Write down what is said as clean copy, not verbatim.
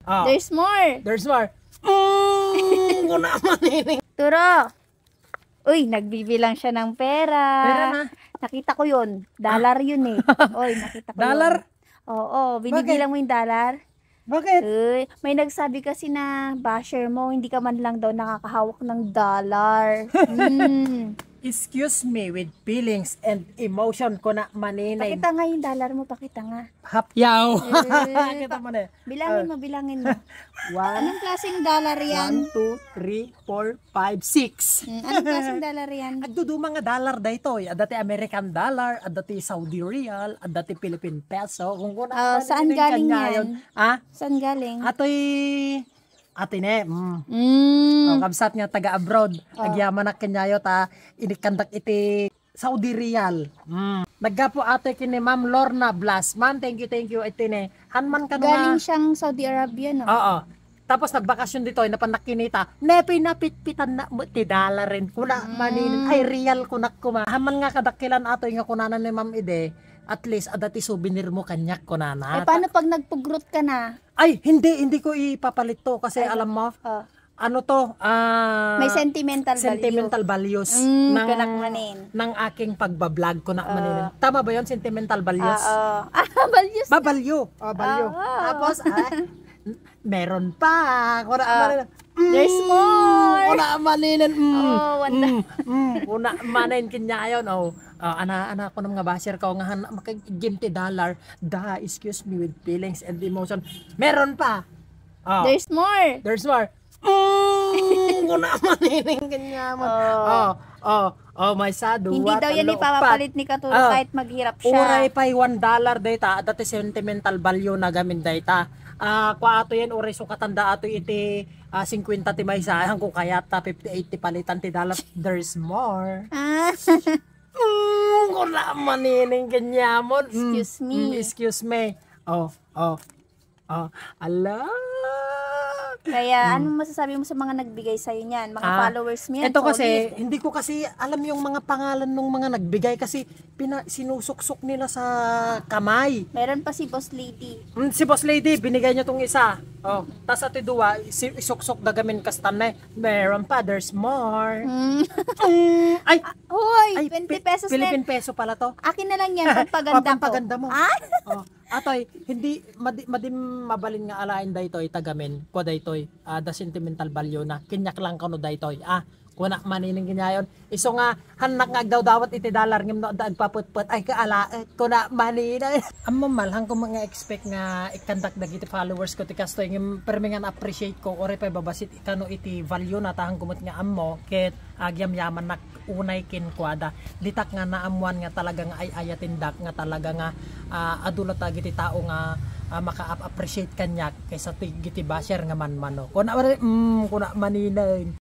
Oh. There's more. There's more. Kuna manining. Turo. Uy, nagbibilang siya ng pera. Pera na. Nakita ko yun. Dollar yun eh. Uy, nakita ko Dollar? yun. Oo, binibilang mo yung dollar. Bakit? Uy, may nagsabi kasi na basher mo, hindi ka man lang daw nakakahawak ng dollar. Excuse me with feelings and emotion ko na maninay. Pakita nga yung dollar mo, pakita nga. Hapyaw. Eh, Kita mo na. Bilangin mo, bilangin mo. Anong klaseng dollar yan? 1, 2, 3, 4, 5, 6. Anong klaseng dollar yan? Agdudu mga dollar dayto. Adati American dollar, adati Saudi Real, adati Philippine Peso. Kung kuna Saan galing yan? Ah? Saan galing? Atoy atine. Oh, kabsat nga taga abroad. Agyaman na kanyayo ta inikandak iti Saudi Real. Naggapo ate kini Ma'am Lorna Blas. Ma'am, thank you itine. Hanman ka Galing siyang Saudi Arabia, no? Oo. Tapos nagbakasyon dito, napanakinita. Nepe napitpitan na mo ti dollar rin. Kuna maninin ay real kunak kuma. Haman nga kadakilan ato nga kunanan ni Ma'am Ide. At least adati souvenir mo kanyak kunana. Eh, paano pag nagpugrot ka na? Ay, hindi ko ipapalit to kasi alam mo, ano to, May sentimental values kanakmanin. ng aking pagbablog ko na manin. Tama ba 'yon, sentimental values? Values. Value. Value. Tapos meron pa. There's more. Kuna maninin. Wala. Kuna manin kinyayon. Ana ko ng mga basher ko nga makagimti dollar. Excuse me with feelings and emotion. Meron pa. There's more. There's more. Kuna manining kinyaman. My sadu. Hindi daw yan ipapapalit ni Katuro kahit maghirap siya. Uray pa $1 data. Dati sentimental value na gamin data. Kwa ato yan uray sukatanda ato iti 50 ti may sayang ko kaya ta 50-80 palitan ti dollar. There's more. Kuna manining kanyamon. Excuse me. Ala. Kaya anong masasabi mo sa mga nagbigay sa'yo niyan? Mga followers mo yan? Ito kasi, hindi ko kasi alam yung mga pangalan ng mga nagbigay kasi sinusuksok nila sa kamay. Meron pa si Boss Lady. Si Boss Lady, binigay niya tong isa. Tas ati duwa, isuksok dagamin kastan na. Meron pa, there's more. Ay, Hoy, 20 pesos Philippine peso pala to. Akin na lang yan, pampaganda ko. Pampaganda mo. Atoy, hindi madim mabalin nga alain daytoy tagamen ko daytoy the sentimental value na kinyak lang kano daytoy kuna manining kinyayon iso nga hanak nga daw dawat iti dollar ngem no daag paputput ay kaala kuna maninay ammo malhang ko mga expect nga ikandak dagiti followers ko ti kastoy ngem permingan appreciate ko ore pa babasit kano iti value na tahang kumot nga ammo ket agyam yaman nak unay kin kwada ditak nga naamuan nga talaga nga ay ayatindak nga talaga nga adulat agiti tao nga maka-appreciate kanyak kaysa giti basher nga man kuna maninay